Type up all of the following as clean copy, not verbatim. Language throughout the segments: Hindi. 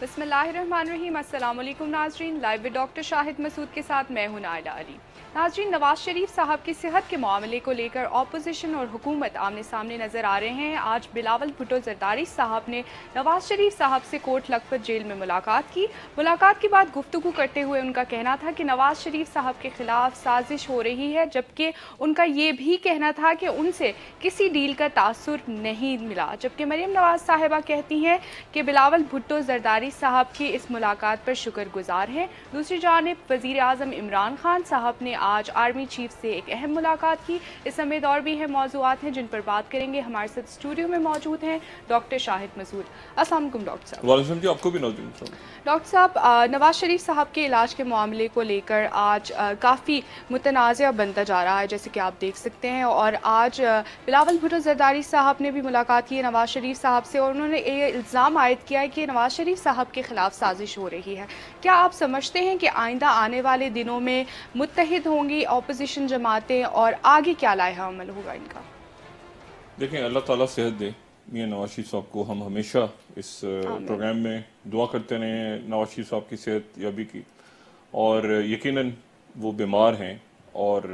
बिस्मिल्लाहिर्रहमानिर्रहीम। अस्सलाम वालेकुम नाजरीन, live with doctor Shahid Masood के साथ मैं हूं नायला अली। नाजरीन, नवाज शरीफ साहब की सेहत के मामले को लेकर अपोजिशन और हुकूमत आमने सामने नजर आ रहे हैं। आज बिलावल भुट्टो जरदारी साहब ने नवाज शरीफ साहब से कोट लखपत जेल में मुलाकात की। मुलाकात के बाद गुफ्तगू करते हुए उनका कहना था कि नवाज शरीफ साहब के खिलाफ साजिश हो रही है, जबकि उनका ये भी कहना था कि उनसे किसी डील का तासुर नहीं मिला। जबकि मरीम नवाज साहिबा कहती हैं कि बिलावल भुट्टो जरदारी साहब की इस मुलाकात पर शुक्रगुजार हैं। दूसरी जानिब वज़ीर आज़म इमरान खान साहब ने आज आर्मी चीफ से एक अहम मुलाकात की। इस समेत और भी अहम मौज़ूआत हैं जिन पर बात करेंगे। हमारे साथ स्टूडियो में मौजूद हैं डॉक्टर शाहिद मसूद। अस्सलाम वालेकुम डॉक्टर साहब। वालेकुम जी, आपको भी डॉक्टर साहब, नवाज शरीफ साहब के इलाज के मामले को लेकर आज काफ़ी मुतनाज़ बनता जा रहा है, जैसे कि आप देख सकते हैं। और आज बिलावल भुट्टो जरदारी साहब ने भी मुलाकात की है नवाज शरीफ साहब से, और उन्होंने ये इल्ज़ाम आयद किया है कि नवाज शरीफ साहब के खिलाफ साजिश हो रही है। क्या आप समझते हैं कि आइंदा आने वाले दिनों में मुत्तहिद होंगी अपोजिशन जमातें, और आगे क्या लाया अमल होगा इनका? देखें, अल्लाह ताला सेहत दे मियां नवाज शरीफ साहब को। हम हमेशा इस प्रोग्राम में दुआ करते रहे हैं नवाज शरीफ साहब की सेहत याबी की, और यकीनन वो बीमार हैं और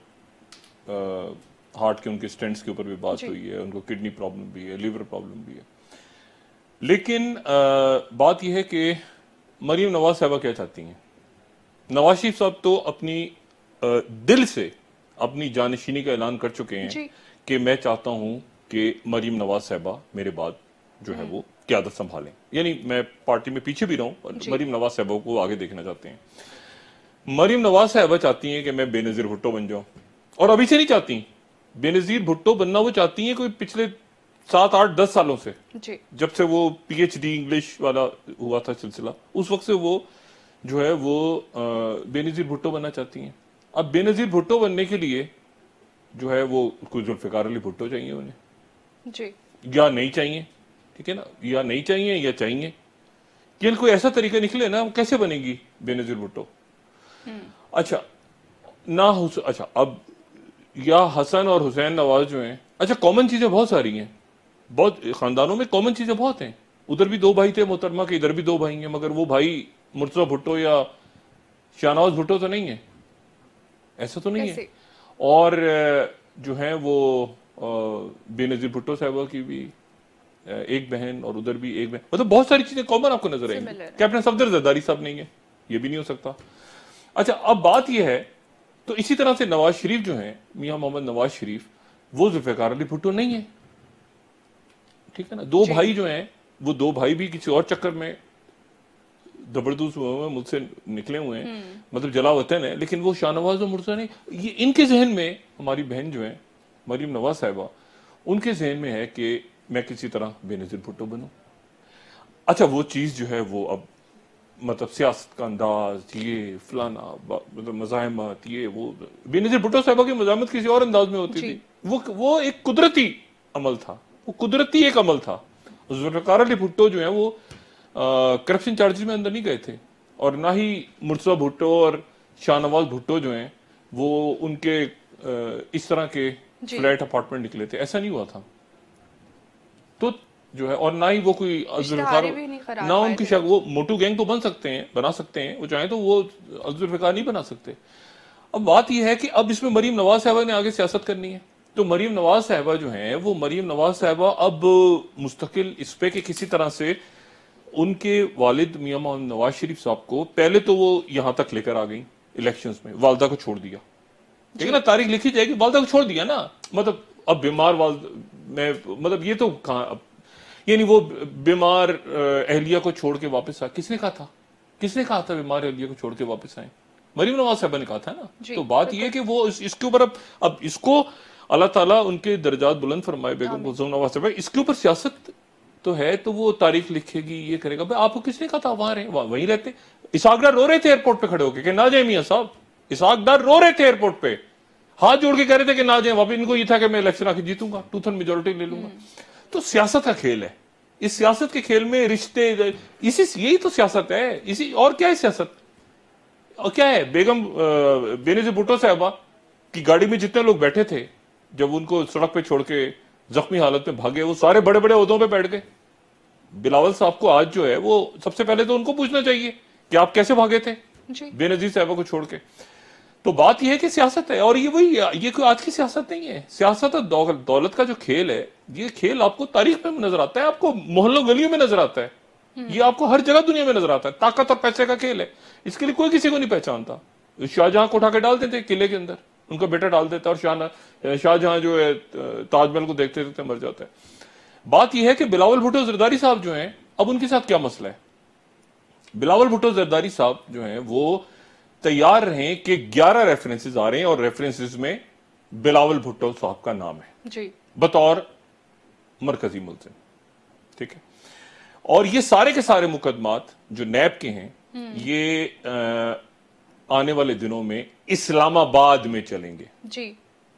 हार्ट के उनके स्टेंट्स के ऊपर भी बात हुई है, उनको किडनी प्रॉब्लम भी है, लिवर प्रॉब्लम भी है। लेकिन बात यह है कि मरीम नवाज साहबा क्या चाहती हैं। नवाज शरीफ साहब तो अपनी दिल से अपनी जानशीनी का ऐलान कर चुके हैं कि मैं चाहता हूं कि मरीम नवाज साहबा मेरे बाद जो है वो क़यादत संभालें, यानी मैं पार्टी में पीछे भी रहूं और मरीम नवाज साहबा को आगे देखना चाहते हैं। मरीम नवाज साहबा चाहती हैं कि मैं बेनजीर भुट्टो बन जाऊं, और अभी से नहीं चाहती। बेनजीर भुट्टो बनना वो चाहती हैं कोई पिछले 7, 8, 10 सालों से, जब से वो पीएचडी इंग्लिश वाला हुआ था सिलसिला, उस वक्त से वो जो है वो बेनजीर भुट्टो बनना चाहती हैं। अब बेनजीर भुट्टो बनने के लिए जो है वो कोई जुल्फिकार अली भुट्टो चाहिए उन्हें या नहीं चाहिए, ठीक है ना, या नहीं चाहिए या चाहिए, कि कोई ऐसा तरीका निकले ना, कैसे बनेगी बेनजीर भुट्टो। अच्छा ना अच्छा, अब या हसन और हुसैन नवाज जो हैं, अच्छा कॉमन चीजें बहुत सारी हैं, बहुत खानदानों में कॉमन चीजें बहुत हैं। उधर भी 2 भाई थे मोहतरमा के, इधर भी 2 भाई हैं, मगर वो भाई मुर्तजा भुट्टो या शाहनवाज भुट्टो तो नहीं है, ऐसा तो नहीं है। और जो है वो बेनजीर भुट्टो साहबा की भी एक बहन और उधर भी एक बहन, मतलब बहुत सारी चीजें कॉमन आपको नजर आएंगी। कैप्टन सफदर जरदारी साहब नहीं है, ये भी नहीं हो सकता। अच्छा, अब बात यह है, तो इसी तरह से नवाज शरीफ जो है, मियां मोहम्मद नवाज शरीफ, वो जुल्फिकार अली भुट्टो नहीं है, ठीक है ना। 2 भाई जो हैं, वो 2 भाई भी किसी और चक्कर में जबरदस्त मुझसे निकले हुए हैं, मतलब जला वतन है, लेकिन वो शाहनवाज और मुर्तजा नहीं। ये इनके जहन में, हमारी बहन जो है मरीम नवाज साहिबा, उनके जहन में है कि मैं किसी तरह बेनजीर भुट्टो बनूं। अच्छा, वो चीज जो है वो अब मतलब सियासत का अंदाज, ये फलाना, मतलब मज़ाहमत, ये वो, बेनजीर भुट्टो साहिबा की मज़ाहमत किसी और अंदाज में होती थी। वो एक कुदरती अमल था, वो कुदरती एक अमल था। जुल्फिकार अली भुट्टो जो है वो करप्शन चार्जेस में अंदर नहीं गए थे, और ना ही मुर्तजा भुट्टो और शाहनवाज भुट्टो जो हैं वो उनके इस तरह के फ्लैट अपार्टमेंट निकले थे, ऐसा नहीं हुआ था। तो जो है, और ना ही वो कोई जुल्फिकार, ना उनकी वो मोटू गैंग तो बन सकते हैं, बना सकते हैं, वो चाहे तो वो जुल्फिकार नहीं बना सकते। अब बात यह है कि अब इसमें मरीम नवाज साहिबा ने आगे सियासत करनी है, तो मरीम नवाज साहिबा जो है वो मरीम नवाज साहिबा अब मुस्तकिल इस पे कि किसी तरह से उनके वालिद मियां मोहम्मद नवाज शरीफ साहब को, पहले तो वो यहां तक लेकर आ गई इलेक्शंस में, वालदा को छोड़ दिया, ठीक है ना, तारीख लिखी जाएगी, वालदा को छोड़ दिया ना, मतलब अब बीमार मतलब ये तो कहां, यानी वो बीमार अहलिया को छोड़ के वापस आ, किसने कहा था, किसने कहा था बीमार अहलिया को छोड़ के वापस आए? मरीम नवाज साहबा ने कहा था ना। तो बात यह है कि वो इसके ऊपर अब इसको अल्लाह ताला उनके दर्जात बुलंद फरमाए, बेगम कुलसूम नवाज साहबा, इसके ऊपर सियासत तो है, तो वो तारीख लिखेगी, ये करेगा। भाई आपको किसने कहा था वहां रहे, वहीं रहते। इसहाक डार रो रहे थे एयरपोर्ट पे खड़े होकर कि ना जाए मियां साहब, इसहाक डार रो रहे थे एयरपोर्ट पे, हाथ जोड़ के कह रहे थे कि ना जाए। वापस इनको ये था कि मैं इलेक्शन आके जीतूंगा, 2/3 मेजोरिटी ले लूंगा। तो सियासत का खेल है, इस सियासत के खेल में रिश्ते, यही तो सियासत है, इसी और क्या है सियासत, और क्या है। बेगम बेनजीर भुट्टो साहबा की गाड़ी में जितने लोग बैठे थे, जब उनको सड़क पे छोड़ के जख्मी हालत में भागे, वो सारे बड़े बड़े ओहदों पे बैठ गए, बिलावल साहब को आज जो है वो सबसे पहले तो उनको पूछना चाहिए कि आप कैसे भागे थे बेनजीर साहबा को छोड़ के। तो बात यह है कि सियासत है, और ये कोई आज की सियासत नहीं है। सियासत और दौलत का जो खेल है, ये खेल आपको तारीख में नजर आता है, आपको मोहल्लों गलियों में नजर आता है, ये आपको हर जगह दुनिया में नजर आता है। ताकत और पैसे का खेल है, इसके लिए कोई किसी को नहीं पहचानता। शाहजहां को उठा के डाल देते किले के अंदर, उनका बेटा डाल देता, और शाहजहां जो है ताजमहल को देखते देखते मर जाता है। बात यह है कि बिलावल भुट्टो जरदारी साहब जो हैं, अब उनके साथ क्या मसला है। बिलावल भुट्टो जरदारी साहब जो हैं वो तैयार रहे कि 11 रेफरेंसेस आ रहे हैं, और रेफरेंसेस में बिलावल भुट्टो साहब का नाम है जी, बतौर मरकजी मुल्जिम। ठीक है, और ये सारे के सारे मुकदमात जो नैब के हैं, ये आने वाले दिनों में इस्लामाबाद में चलेंगे जी।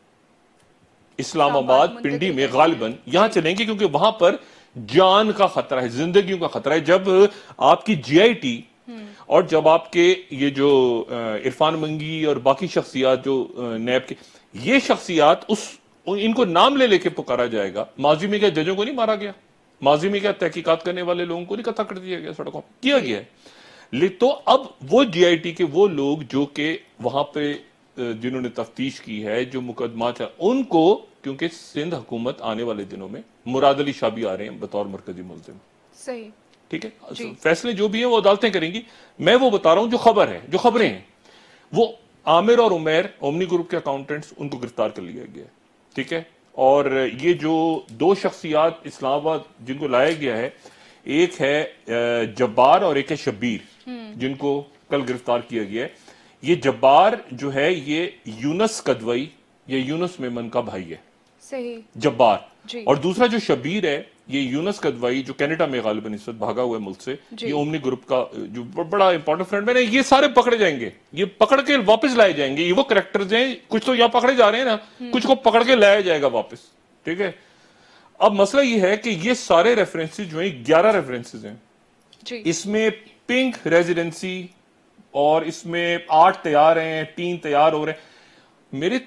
इस्लामाबाद पिंडी में गालिबन यहां चलेंगे, क्योंकि वहां पर जान का खतरा है, जिंदगियों का खतरा है। जब आपकी जीआईटी और जब आपके ये जो इरफान मंगी और बाकी शख्सियात जो नैब के, ये शख्सियात इनको नाम ले लेके पुकारा जाएगा। माजी में क्या जजों को नहीं मारा गया, माजी में क्या तहकीकात करने वाले लोगों को नहीं कत्ल कर दिया गया, सड़कों किया गया है। तो अब वो जीआईटी के वो लोग जो कि वहां पे जिन्होंने तफ्तीश की है, जो मुकदमा उनको, क्योंकि सिंध हुकूमत आने वाले दिनों में मुराद अली शाह भी आ रहे हैं बतौर मरकजी मुल्जिम। सही, ठीक है, फैसले जो भी है वो अदालतें करेंगी। मैं वो बता रहा हूं जो खबर है, जो खबरें हैं, वो आमिर और उमैर ओमनी ग्रुप के अकाउंटेंट्स, उनको गिरफ्तार कर लिया गया। ठीक है, और ये जो दो शख्सियात इस्लामाबाद जिनको लाया गया है, एक है जब्बार और एक है शब्बीर, जिनको कल गिरफ्तार किया गया है। ये जब्बार जो है ये यूनस कदवई या यूनस मेमन का भाई है, सही, जब्बार। और दूसरा जो शब्बीर है, ये यूनस कदवाई जो कनाडा में गालिबन इस वक्त भागा हुआ है मुल्क से, ये ओमनी ग्रुप का जो बड़ा इंपॉर्टेंट फ्रेंड है। ये सारे पकड़े जाएंगे, ये पकड़ के वापस लाए जाएंगे। ये वो कैरेक्टर्स हैं, कुछ तो यहाँ पकड़े जा रहे हैं ना, कुछ को पकड़ के लाया जाएगा वापस। ठीक है, अब मसला ये है कि ये सारे रेफरेंसेज जो है 11 रेफरेंसेज हैं, इसमें पिंक रेजिडेंसी और इसमें 8 तैयार हैं, 3 तैयार हो रहे हैं। मेरी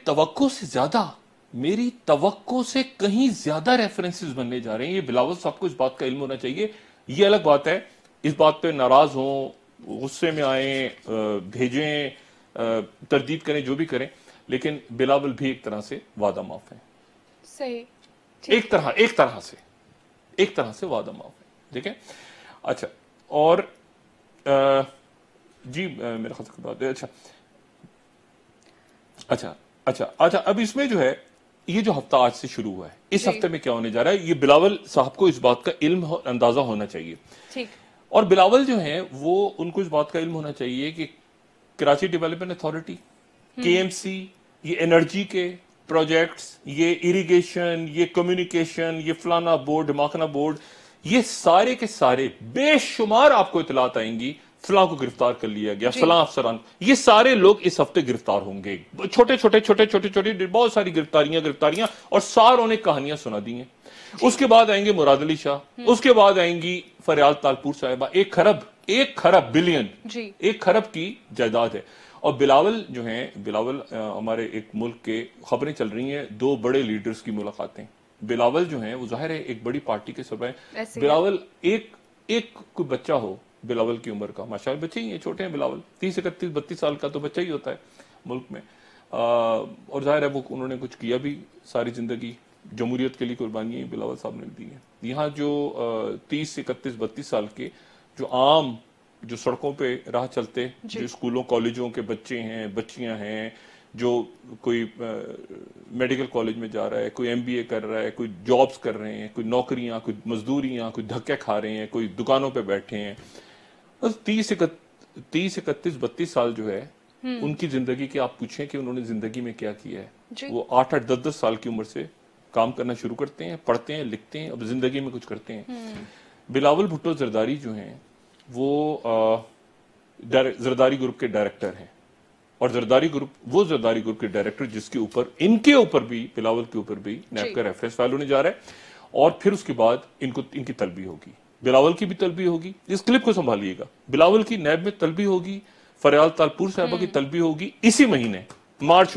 तवक्को से कहीं ज्यादा रेफरेंसेस बनने जा रहे हैं। ये बिलावल साहब को इस बात का इल्म होना चाहिए। ये अलग बात है, इस बात पे नाराज हों, गुस्से में आए, भेजें, तरदीद करें, जो भी करें, लेकिन बिलावल भी एक तरह से वादा माफ है। सही, एक तरह से वादा माफ है। ठीक है, अच्छा, और जी मेरा ख्याल बात है। अच्छा, अब इसमें जो है, ये जो हफ्ता आज से शुरू हुआ है, इस हफ्ते में क्या होने जा रहा है, ये बिलावल साहब को इस बात का इल्म अंदाजा होना चाहिए। ठीक, और बिलावल जो है वो, उनको इस बात का इल्म होना चाहिए कि कराची डेवलपमेंट अथॉरिटी, केएमसी, ये एनर्जी के प्रोजेक्ट्स, ये इरिगेशन, ये कम्युनिकेशन, ये फलाना बोर्ड, ढमाकना बोर्ड, ये सारे के सारे बेशुमार आपको इतलात आएंगी, फलां को गिरफ्तार कर लिया गया, फलां अफसरान, ये सारे लोग इस हफ्ते गिरफ्तार होंगे। छोटे छोटे बहुत सारी गिरफ्तारियां, और सारों ने कहानियां सुना दी हैं। उसके बाद आएंगे मुराद अली शाह, उसके बाद आएंगी फरियाल तालपुर साहिबा। 1 खरब बिलियन, 1 खरब की जायदाद है। और बिलावल जो हैं, बिलावल हमारे एक मुल्क के, खबरें चल रही हैं 2 बड़े लीडर्स की मुलाकातें। बिलावल जो हैं वो जाहिर है एक बड़ी पार्टी के सरबराह। बिलावल एक कोई बच्चा हो बिलावल की उम्र का, माशाल्लाह बच्चे ही हैं, छोटे हैं बिलावल, 30, 31, 32 साल का तो बच्चा ही होता है मुल्क में। और जाहिर है वो उन्होंने कुछ किया भी, सारी जिंदगी जमहूरियत के लिए कुर्बानियां बिलावल साहब ने दी हैं। यहाँ जो 30, 31, 32 साल के जो आम, जो सड़कों पे राह चलते, जो स्कूलों कॉलेजों के बच्चे हैं, बच्चियां हैं, जो कोई मेडिकल कॉलेज में जा रहा है, कोई एमबीए कर रहा है, कोई जॉब्स कर रहे हैं, कोई नौकरियां, कोई मजदूरियां, कोई धक्के खा रहे हैं, कोई दुकानों पे बैठे हैं, बस 30, 31, 32 साल जो है उनकी जिंदगी की आप पूछें कि उन्होंने जिंदगी में क्या किया है। वो 8, 10 साल की उम्र से काम करना शुरू करते हैं, पढ़ते हैं, लिखते हैं, अब जिंदगी में कुछ करते हैं। बिलावल भुट्टो जरदारी जो हैं वो जरदारी ग्रुप के डायरेक्टर हैं, और जरदारी ग्रुप के डायरेक्टर जिसके ऊपर, इनके ऊपर भी, बिलावल के ऊपर भी नैब का रेफरेंस फाइल होने जा रहा है। और फिर उसके बाद इनकी तलबी होगी, बिलावल की भी तलबी होगी। इस क्लिप को संभालिएगा, बिलावल की नैब में तलबी होगी, फरियाल तालपुर साहिबा की तलबी होगी इसी महीने, मार्च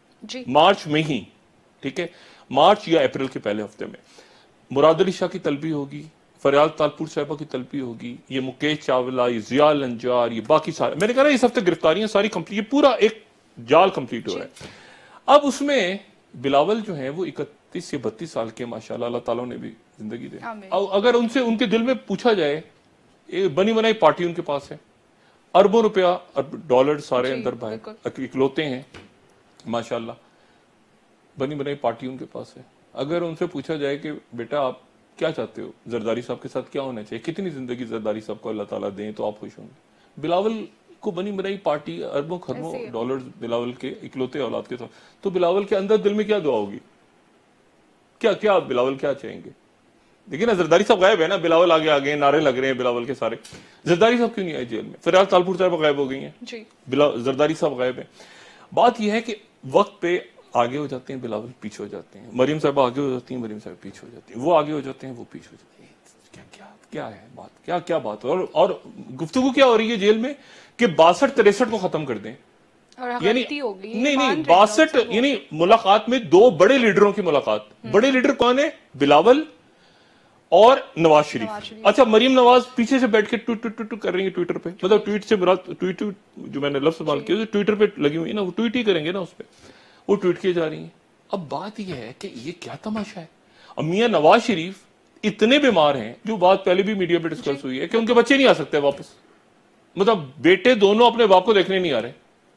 में ही। ठीक है, मार्च या अप्रैल के पहले हफ्ते में मुराद अली शाह की तलबी होगी, फरियाद तालपुर साहिबा की तलबी होगी, ये मुकेश चावला, ये जिया लंजार, ये बाकी सारे, मैंने कहा इस हफ्ते गिरफ्तारियां सारी कंप्लीट, ये पूरा एक जाल कंप्लीट हो रहा है। अब उसमें बिलावल जो है वो 31 या 32 साल के, माशाल्लाह, अल्लाह ताला ने भी जिंदगी दे। अगर उनसे उनके दिल में पूछा जाए, बनी बनाई पार्टी उनके पास है, अरबों रुपया डॉलर सारे अंदर बाहर इकलौते हैं, माशाल्लाह, बनी बनाई पार्टी उनके पास है। अगर उनसे पूछा जाए कि बेटा आप क्या चाहते हो, जरदारी साहब के साथ क्या होना चाहिए, कितनी जिंदगी जरदारी साहब को अल्लाह ताला दें तो आप खुश होंगे। बिलावल को बनी बनाई पार्टी, अरबों खरबों डॉलर बिलावल के इकलौते औलाद के साथ, तो बिलावल के अंदर दिल में क्या दुआ होगी, क्या क्या बिलावल क्या चाहेंगे। देखिए ना, जरदारी साहब गायब है ना, बिलावल आगे आ गए, नारे लग रहे हैं बिलावल के सारे। जरदारी साहब क्यों नहीं आए जेल में? फरियाद तालपुर साहब गायब हो गई हैं, जरदारी साहब गायब है। बात यह है कि वक्त पे आगे हो जाते हैं बिलावल, पीछे हो जाते हैं। मरियम साहब आगे हो जाती हैं, मरियम साहब पीछे हो जाती हैं, वो आगे हो जाते हैं, वो पीछे हो जाते हैं। क्या क्या क्या है बात, क्या क्या बात। और गुफ्तगू क्या हो रही है जेल में कि 62-63 को खत्म कर दें, यानी नहीं 62, यानी मुलाकात में 2 बड़े लीडरों की मुलाकात। बड़े लीडर कौन है? बिलावल और नवाज शरीफ। अच्छा, मरियम नवाज पीछे से बैठ के ट्वीट कर रही है ट्विटर पे, मतलब ट्वीट से ट्वीट जो मैंने लफ्ज इस्तेमाल किया ट्विटर पे लगी हुई है ना, वो ट्वीट ही करेंगे ना, उस पर वो ट्वीट किए जा रही है। अब बात यह है कि ये क्या तमाशा है। अब मियां नवाज शरीफ इतने बीमार हैं, जो बात पहले भी मीडिया पे डिस्कस हुई है कि उनके बच्चे नहीं आ सकते वापस, मतलब बेटे दोनों अपने बाप को देखने नहीं आ रहे,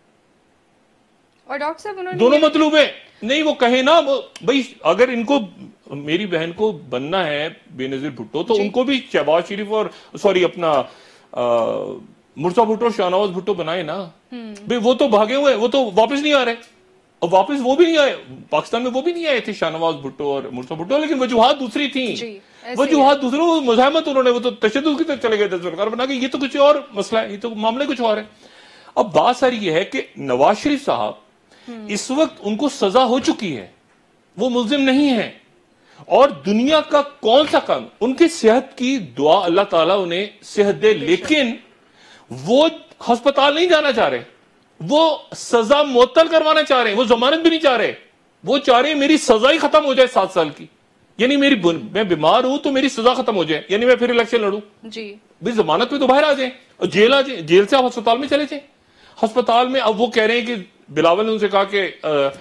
और डॉक्टर साहब उन्होंने दोनों मतलब है नहीं, वो कहे ना भाई, अगर इनको मेरी बहन को बनना है बेनजीर भुट्टो, तो उनको भी शहबाज शरीफ और सॉरी अपना मुर्तजा भुट्टो, शाहनवाज भुट्टो बनाए ना भाई। वो तो भागे हुए, वो तो वापस नहीं आ रहे, और वापस वो भी नहीं आए, पाकिस्तान में वो भी नहीं आए थे शाहनवाज भुट्टो और मुर्तजा भुट्टो, लेकिन वजूहात दूसरी थी, वजूहात दूसरों, मुजाहमत उन्होंने, वो तो तशद्दुद की तरफ चले गए थे सरकार बना के। ये तो कुछ और मसला है, ये तो मामले कुछ और है। अब बात सारी ये है कि नवाज शरीफ साहब इस वक्त उनको सजा हो चुकी है, वो मुल्जिम नहीं है, और दुनिया का कौन सा काम, उनकी सेहत की दुआ, अल्लाह ताला उन्हें सेहत दे, लेकिन वो अस्पताल नहीं जाना चाह रहे, वो सजा मुअत्तल करवाना चाह रहे हैं, वो जमानत भी नहीं चाह रहे, वो चाह रहे हैं मेरी सजा ही खत्म हो जाए 7 साल की, यानी मैं बीमार हूं तो मेरी सजा खत्म हो जाए, यानी मैं फिर इलेक्शन लड़ूं जी, भाई जमानत पे तो बाहर आ जाए और जेल आ जाए, जेल से आप अस्पताल में चले जाए। अस्पताल में अब वो कह रहे हैं कि बिलावल ने उनसे कहा कि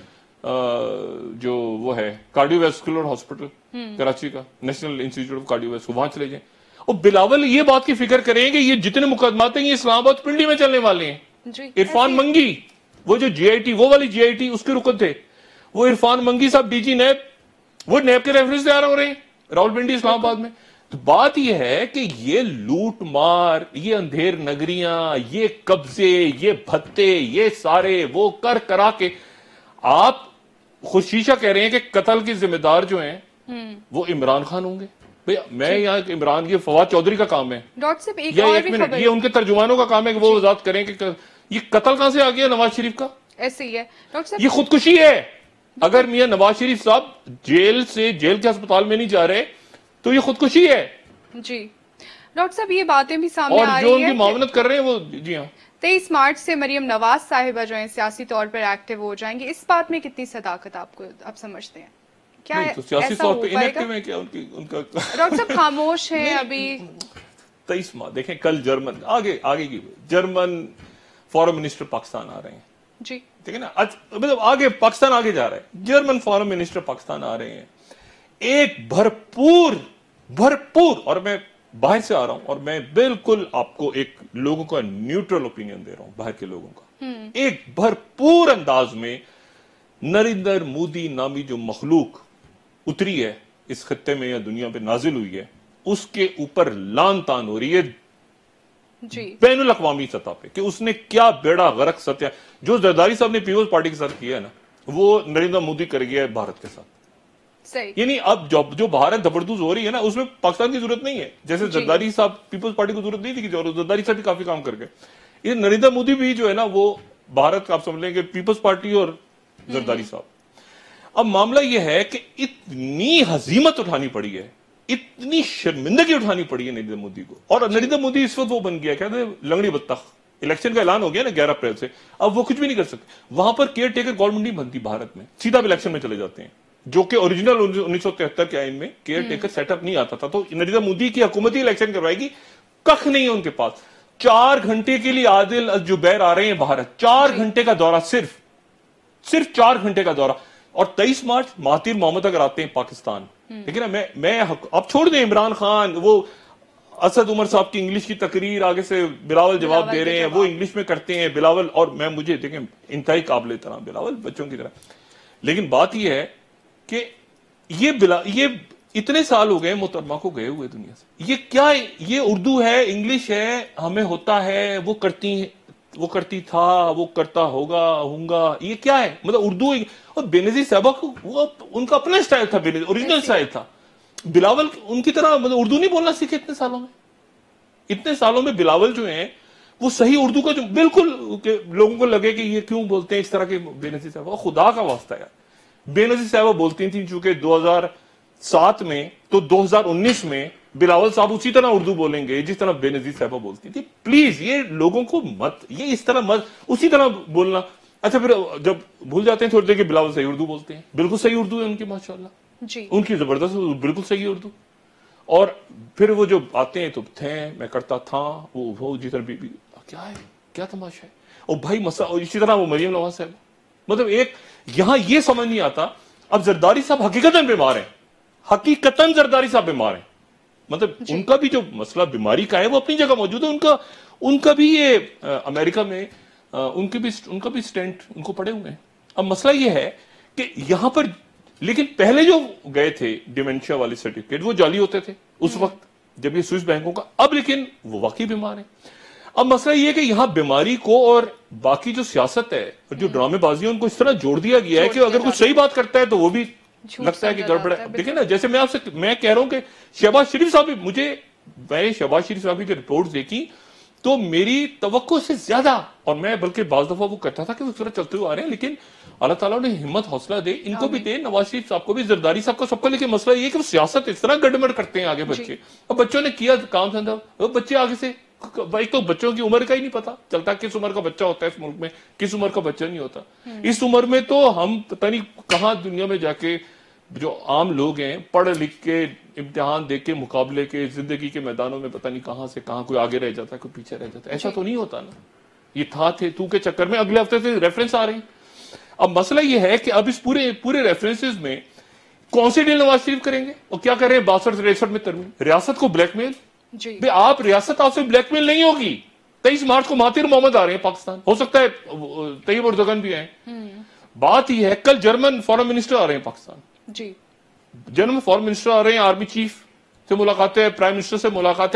जो वो है कार्डियोवैस्कुलर हॉस्पिटल कराची का, नेशनल इंस्टीट्यूट ऑफ कार्डियोवैस्कुलर, वहां चले जाए। और बिलावल ये बात की फिक्र करें कि ये जितने मुकदमाते हैं ये इस्लामाबाद पिंडी में चलने वाले हैं। इरफान मंगी, वो जो जीआईटी, वो वाली जीआईटी उसके रुकन थे, वो इरफान मंगी साहब डीजी नैब, वो नैब के रेफरेंस तैयार हो रहे हैं रावलपिंडी इस्लामाबाद में। तो बात यह है कि ये लूट मार, ये अंधेर नगरियां, ये कब्जे, ये भत्ते, ये सारे वो कर करा के आप खुशीशा कह रहे हैं कि कत्ल के जिम्मेदार जो हैं वो इमरान खान होंगे। भैया मैं यहाँ इमरान, ये फवाद चौधरी का काम है, डॉक्टर साहब एक मिनट, ये उनके तर्जुमानों का काम है कि वो वजाहत करें कि ये कत्ल कहां से आ गया नवाज शरीफ का। ऐसे ही है डॉक्टर साहब, ये खुदकुशी है। अगर मियां नवाज शरीफ साहब जेल के अस्पताल में नहीं जा रहे तो ये खुदकुशी है जी। डॉक्टर साहब ये बातें भी सामने आ रही है, और जो उनकी मावनत कर रहे हैं वो, जी हाँ, 23 मार्च से मरियम नवाज साहिबा जो है सियासी तौर पर एक्टिव हो जाएंगे, इस बात में कितनी सदाकत आप समझते हैं? क्या नहीं, तो सियासी तौर पे इनएक्टिव है क्या उनका डॉक्टर साहब खामोश है अभी। 23 मार्च देखें, कल जर्मन आगे की जर्मन फॉरेन मिनिस्टर पाकिस्तान आ रहे हैं जी, ठीक है ना, मतलब आगे पाकिस्तान आगे जा रहा है, जर्मन फॉरेन मिनिस्टर पाकिस्तान आ रहे हैं, एक भरपूर, और मैं बाहर से आ रहा हूं और मैं बिल्कुल आपको एक लोगों का न्यूट्रल ओपिनियन दे रहा हूं, बाहर के लोगों का, एक भरपूर अंदाज में नरेंद्र मोदी नामी जो मखलूक उतरी है इस खत्ते में या दुनिया पे नाजिल हुई है, उसके ऊपर लान तान हो रही है बैनुल अक़वामी सतह पे कि उसने क्या बेड़ा गर्क सत्या, जो जरदारी साहब ने पीपल्स पार्टी के साथ किया है ना, वो नरेंद्र मोदी कर गया है भारत के साथ। सही, यानी अब जो भारत धबड़दूज हो रही है ना, उसमें पाकिस्तान की जरूरत नहीं है, जैसे जरदारी साहब पीपल्स पार्टी को जरूरत नहीं थी कि जरदारी साहब भी काफी काम कर गए, ये नरेंद्र मोदी भी जो है ना वो भारत का, आप समझ लेंगे पीपल्स पार्टी और जरदारी साहब। अब मामला यह है कि इतनी हजीमत उठानी पड़ी है, इतनी शर्मिंदगी उठानी पड़ी है नरेंद्र मोदी को, और नरेंद्र मोदी इस वक्त वो बन गया क्या लंगड़ी बत्तख। इलेक्शन का ऐलान हो गया ना 11 अप्रैल से, अब वो कुछ भी नहीं कर सकते। वहां पर केयर टेकर गवर्नमेंट नहीं बनती भारत में, सीधा इलेक्शन में चले जाते हैं। जो कि ओरिजिनल 1973 के आइन में केयर टेकर सेटअप नहीं आता था। तो नरेंद्र मोदी की हुकूमती इलेक्शन करवाएगी, कख नहीं है उनके पास। 4 घंटे के लिए आदिल अल जुबैर आ रहे हैं भारत, 4 घंटे का दौरा, सिर्फ 4 घंटे का दौरा। और 23 मार्च महातिर मोहम्मद अगर आते हैं पाकिस्तान, ठीक है ना, मैं अब छोड़ दें इमरान खान, वो असद उमर साहब की इंग्लिश की तकरीर आगे से बिलावल जवाब दे रहे हैं, वो इंग्लिश में करते हैं बिलावल, और मैं मुझे देखें इंतहाई काबिल तरह बिलावल बच्चों की तरह। लेकिन बात यह है कि ये इतने साल हो गए मोहतरमा को गए हुए दुनिया से, ये क्या है? ये उर्दू है, इंग्लिश है, हमें होता है, वो करती था, वो करता होगा, ये क्या है? मतलब उर्दू। और बेनजीर साहबा को वो उनका अपना स्टाइल था, ओरिजिनल स्टाइल था। बिलावल उनकी तरह मतलब उर्दू नहीं बोलना सीखे इतने सालों में बिलावल जो हैं वो सही उर्दू का जो बिल्कुल लोगों को लगे कि ये क्यों बोलते हैं इस तरह के बेनजीर साहबा, खुदा का वास्ता है। बेनजीर साहबा बोलती थी चूंकि 2007 में, तो 2019 में बिलावल साहब उसी तरह उर्दू बोलेंगे जिस तरह बेनजीर साहबा बोलती थी। प्लीज ये लोगों को मत, ये इस तरह मत उसी तरह बोलना। अच्छा, फिर जब भूल जाते हैं थोड़ी देर कि बिलावल सही उर्दू बोलते हैं, बिल्कुल सही उर्दू है उनकी माशाल्लाह जी, उनकी जबरदस्त, बिल्कुल सही उर्दू। और फिर वो जो आते हैं तो थे, मैं करता था, वो जिधर भी क्या है, क्या तमाशा है। और भाई मसा, और इसी तरह वो मरियम नवाज साहब, मतलब एक यहां ये समझ नहीं आता। अब जरदारी साहब हकीकतन बीमार हैं, हकीकतन जरदारी साहब बीमार हैं, मतलब उनका भी जो मसला बीमारी का है वो अपनी जगह मौजूद है। उनका भी ये अमेरिका में उनका भी स्टेंट उनको पड़े हुए हैं। अब मसला ये है कि यहां पर, लेकिन पहले जो गए थे डिमेंशिया वाले सर्टिफिकेट वो जाली होते थे उस वक्त जब ये स्विस बैंकों का, अब लेकिन वो वाकई बीमार है। अब मसला ये है कि यहां बीमारी को और बाकी जो सियासत है और जो ड्रामेबाजी है उनको इस तरह जोड़ दिया गया है कि अगर कुछ सही बात करता है तो वो भी लगता है कि गड़बड़ है। देखिए ना, जैसे मैं कह रहा हूं कि शहबाज शरीफ साहब भी, मैंने शहबाज शरीफ साहब की रिपोर्ट देखी तो मेरी तवक्को से ज्यादा, और मैं बल्कि बाज दफा वो कहता था कि वो इस तरह चलते हुए आ रहे हैं, लेकिन अल्लाह ताला ने हिम्मत हौसला दे, इनको भी दे, नवाज शरीफ साहब को भी, जरदारी साहब को, सबको। लेकिन मसला ये कि वो सियासत इस तरह गड़बड़ करते हैं आगे बच्चे। अब बच्चों ने किया काम धंधा, वो बच्चे आगे से, भाई तो बच्चों की उम्र का ही नहीं पता चलता, किस उम्र का बच्चा होता है इस मुल्क में, किस उम्र का बच्चा नहीं होता। इस उम्र में तो हम पता नहीं कहां दुनिया में जाके, जो आम लोग हैं पढ़ लिख के इम्तिहान दे के मुकाबले के जिंदगी के मैदानों में पता नहीं कहां से कहां कोई आगे रह जाता है, कोई पीछे रह जाता है। ऐसा तो नहीं होता ना। ये थे तू के चक्कर में अगले हफ्ते से रेफरेंस आ रही। अब मसला ये है कि अब इस पूरे रेफरेंसेस में कौन से डील नवाज शरीफ करेंगे और क्या कर रहे हैं 62-63 में तरमीम, रियासत को ब्लैकमेल। भाई आप रियासत आपसे ब्लैकमेल नहीं होगी। 23 मार्च को महातिर मोहम्मद आ रहे हैं पाकिस्तान, हो सकता है तैयब उर्दगन भी आए। बात यह है, कल जर्मन फॉरेन मिनिस्टर आ रहे हैं पाकिस्तान जी, जर्मन फॉरेन मिनिस्टर आ रहे हैं, आर्मी चीफ से मुलाकात है, प्राइम मिनिस्टर से मुलाकात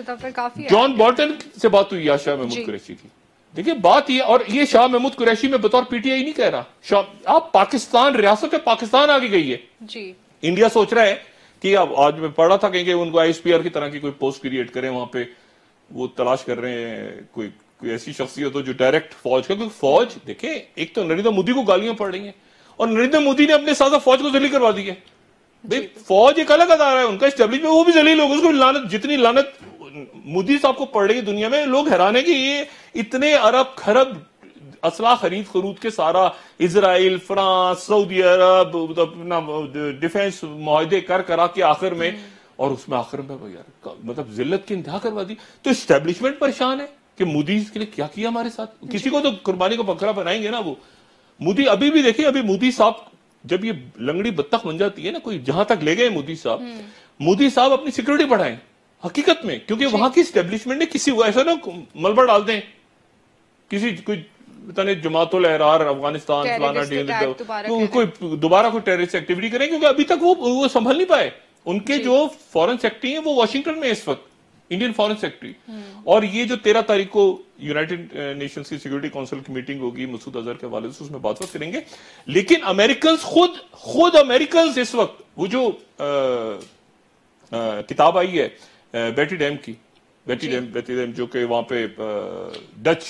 है, जॉन बोल्टन से बात हुई शाह महमूद कुरैशी की। देखिए बात ये, और ये शाह महमूद कुरैशी में बतौर पीटीआई नहीं कह रहा, आप पाकिस्तान, रियासत पाकिस्तान आगे गई है जी। इंडिया सोच रहा है कि अब आज मैं पढ़ा था कहीं उनको आईएसपीआर की तरह की कोई पोस्ट क्रिएट करें, वहां पे वो तलाश कर रहे हैं कोई ऐसी शख्सियत हो जो डायरेक्ट फौज का, क्योंकि फौज देखे, एक तो नरेंद्र मोदी को गालियां पड़ रही हैं और नरेंद्र मोदी ने अपने साथ फौज को जलील करवा दी है। भाई फौज एक अलग अदारा है, उनका एस्टेब्लिशमेंट, वो भी जलील होगा, उसको लानत, जितनी लानत मोदी साहब को पड़ रही है दुनिया में, लोग हैरान है कि ये इतने अरब खरब असला खरीद फरूद के सारा इजराइल, फ्रांस, सऊदी अरब अपना डिफेंस मुआहदे करा के आखिर में, और उसमें आखिर में यार मतलब जिल्लत की इंतहा करवा दी। तो एस्टेब्लिशमेंट परेशान है कि मोदी के लिए क्या किया हमारे साथ, किसी को तो कुर्बानी को बकरा बनाएंगे ना वो। मोदी अभी भी देखिए, अभी मोदी साहब जब ये लंगड़ी बत्तख बन जाती है ना, कोई जहां तक ले गए मोदी साहब अपनी सिक्योरिटी बढ़ाएं हकीकत में, क्योंकि वहां की एस्टेब्लिशमेंट ने किसी ऐसा ना मलबा डाल दें किसी कोई पता नहीं जमातुल अहरार अफगानिस्तान फलाना कोई दोबारा कोई टेररिस्ट एक्टिविटी करें, क्योंकि अभी तक वो संभल नहीं पाए। उनके जो फॉरेन सेक्रेटरी हैं वो वॉशिंगटन में इस वक्त, इंडियन फॉरेन सेक्रेटरी, और ये जो 13 तारीख को यूनाइटेड नेशंस की सिक्योरिटी काउंसिल की मीटिंग होगी मसूद अजहर के हवाले से, उसमें बात करेंगे। लेकिन अमेरिकन खुद अमेरिकन इस वक्त वो जो किताब आई है बेटी डैम की, बेटी डैम जो कि वहां पे डच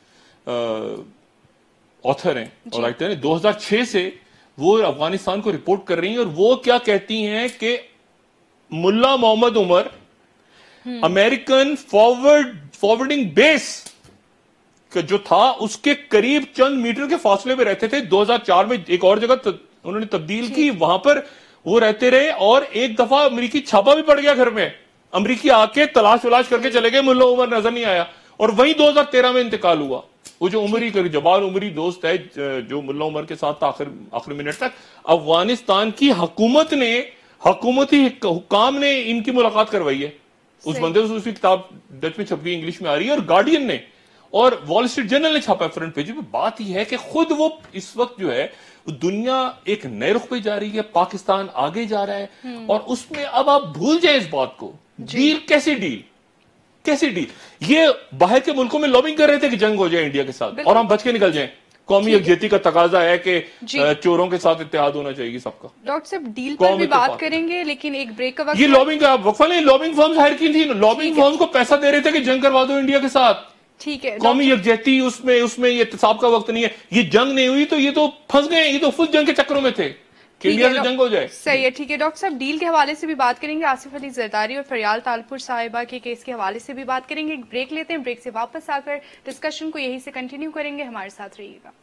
ऑथर हैं और राइटर हैं, 2006 से वो अफगानिस्तान को रिपोर्ट कर रही हैं, और वो क्या कहती हैं कि Mullah Mohammad Omar American forwarding base जो था उसके करीब चंद मीटर के फासले में रहते थे। 2004 में एक और जगह उन्होंने तब्दील की, वहां पर वो रहते रहे, और एक दफा अमरीकी छापा भी पड़ गया घर में, अमरीकी आके तलाश वलाश करके चले गए, मुल्ला उमर नजर नहीं आया, और वही 2013 में इंतकाल हुआ। वो जो उमरी का जबाल उमरी दोस्त है जो मुल्ला उमर के साथ आखिरी मिनट तक, अफगानिस्तान की हुकूमत ने, हुकूमती हुकाम ने इनकी मुलाकात करवाई है उस बंदे से। उसकी किताब डच में छप गई, इंग्लिश में आ रही है, और गार्डियन ने और वॉल स्ट्रीट जर्नल ने छापा है फ्रंट पेज पे। बात यह है कि खुद वो इस वक्त जो है दुनिया एक नए रुख पे जा रही है, पाकिस्तान आगे जा रहा है, और उसमें अब आप भूल जाए इस बात को। डील कैसी डील, कैसी डील? ये बाहर के मुल्कों में लॉबिंग कर रहे थे कि जंग हो जाए इंडिया के साथ और हम बच के निकल जाएं। कौमी यकजहती का तकाजा है कि चोरों के साथ इत्तेहाद होना चाहिए सबका। डॉक्टर साहब डील पर भी बात करेंगे, लेकिन एक ब्रेक का वक्त। ये लॉबिंग वक्फा ने लॉबिंग फर्म्स हायर की थी, लॉबिंग फर्म्स को पैसा दे रहे थे कि जंग करवा दो इंडिया के साथ। ठीक है, कौमी यकजहती उसमें ये इत्तेसाब का वक्त नहीं है। ये जंग नहीं हुई तो ये तो फंस गए, ये तो फुल जंग के चक्करों में थे कि इंडिया से जंग हो जाए। सही है, ठीक है डॉक्टर साहब, डील के हवाले से भी बात करेंगे, आसिफ अली जरदारी और फरियाल तालपुर साहिबा के केस के हवाले से भी बात करेंगे। एक ब्रेक लेते हैं, ब्रेक से वापस आकर डिस्कशन को यहीं से कंटिन्यू करेंगे। हमारे साथ रहिएगा।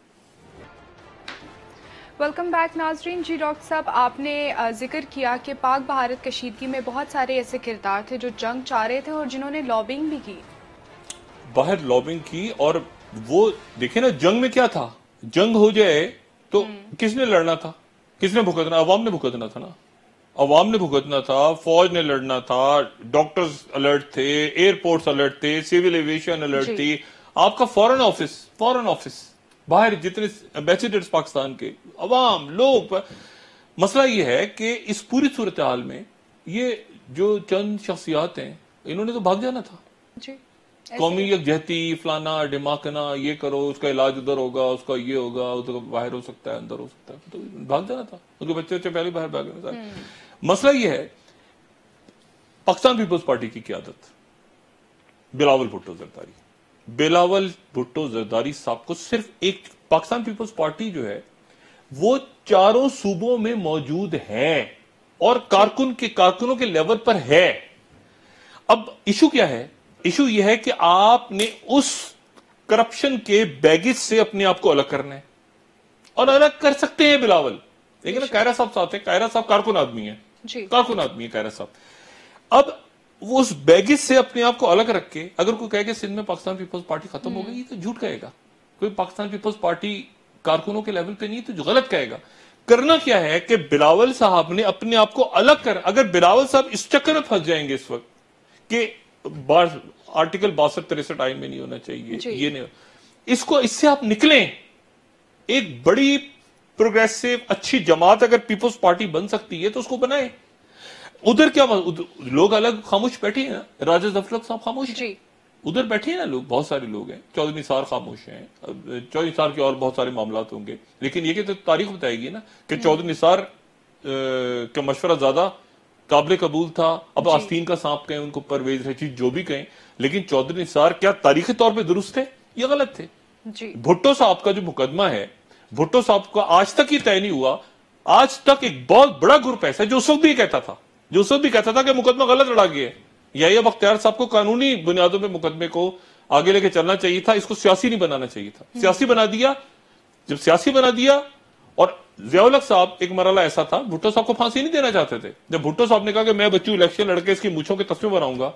वेलकम बैक नाजरीन। जी डॉक्टर साहब, आपने जिक्र किया कि पाक भारत कशीदगी में बहुत सारे ऐसे किरदार थे जो जंग चाह रहे थे और जिन्होंने लॉबिंग भी की, बाहर लॉबिंग की। और वो देखिए ना, जंग में क्या था, जंग हो जाए तो किसने लड़ना था, किसने भुगतना? अवाम ने भुगतना था ना, अवाम ने भुगतना था, फौज ने लड़ना था, डॉक्टर्स अलर्ट थे, एयरपोर्ट्स अलर्ट थे, सिविल एविएशन अलर्ट थी, आपका फॉरेन ऑफिस बाहर जितने एम्बेसडर्स पाकिस्तान के, अवाम लोग। मसला ये है कि इस पूरी सूरत हाल में ये जो चंद शख्सियात हैं, इन्होंने तो भाग जाना था। जी, कौमी यकजहती, फलाना डिमाकना, ये करो, उसका इलाज उधर होगा, उसका ये होगा, उधर बाहर हो सकता है, अंदर हो सकता है, तो भाग जाना था। उनके बच्चे पहले बाहर भाग गए था। मसला ये है, पाकिस्तान पीपल्स पार्टी की क़यादत बिलावल भुट्टो जरदारी साहब को सिर्फ एक, पाकिस्तान पीपल्स पार्टी जो है वो चारों सूबों में मौजूद है और कारकुनों के लेवल पर है। अब इशू क्या है? इशू यह है कि आपने उस करप्शन के बैगेज से अपने आप को अलग करना है, और अलग कर सकते हैं बिलावल। लेकिन कायरा साहब साथ है, कायरा साहब कारकुन आदमी है, कायरा साहब। अब वो उस बैगेज से अपने आप को अलग रख के अगर कोई कहे कि सिंध में पाकिस्तान पीपल्स पार्टी खत्म हो गई, ये तो झूठ कहेगा। कोई पाकिस्तान पीपल्स पार्टी कारकुनों के लेवल पे नहीं, तो जो गलत कहेगा। करना क्या है कि बिलावल साहब ने अपने आप को अलग कर, अगर बिलावल साहब इस चक्कर में फंस जाएंगे इस वक्त कि आर्टिकल 62-63 आइन में नहीं होना चाहिए, ये नहीं, इससे आप निकलें। एक बड़ी प्रोग्रेसिव अच्छी जमात अगर पीपल्स पार्टी बन सकती है तो उसको बनाए। उधर क्या लोग अलग खामोश बैठे हैं ना, राजा जफर साहब खामोश हैं, उधर बैठे हैं ना लोग, बहुत सारे लोग हैं। चौधरी निसार खामोश हैं, चौधरी निसार के और बहुत सारे मामला होंगे, लेकिन ये कि तो तारीख बताएगी ना कि चौधरी निसार का मशवरा ज्यादा काबिल कबूल था। अब आस्तीन का सांप कहें उनको, परवेज रशीद जो भी कहें, लेकिन चौधरी निसार क्या तारीखी तौर पे दुरुस्त थे या गलत थे? भुट्टो साहब का जो मुकदमा है, भुट्टो साहब का आज तक ये तय नहीं हुआ। आज तक एक बहुत बड़ा ग्रुप ऐसा जो उस वक्त भी कहता था कि मुकदमा गलत लड़ा गया है। यही बख्तियार साहब को कानूनी बुनियादों पे मुकदमे को आगे लेके चलना चाहिए था, इसको सियासी नहीं बनाना चाहिए था। सियासी बना दिया। जब सियासी बना दिया, और ज़ियाउल हक साहब एक मरला ऐसा था, भुट्टो साहब को फांसी नहीं देना चाहते थे। जब भुट्टो साहब ने कहा कि मैं बच्चू इलेक्शन लड़के इसकी मूछों के तस्वीर बनाऊंगा,